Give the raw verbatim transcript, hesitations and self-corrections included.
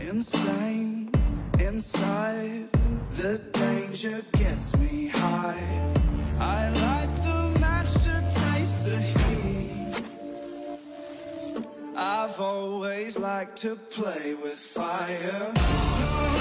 insane inside. The danger gets me high. I light the match to taste the heat. I've always liked to play with fire.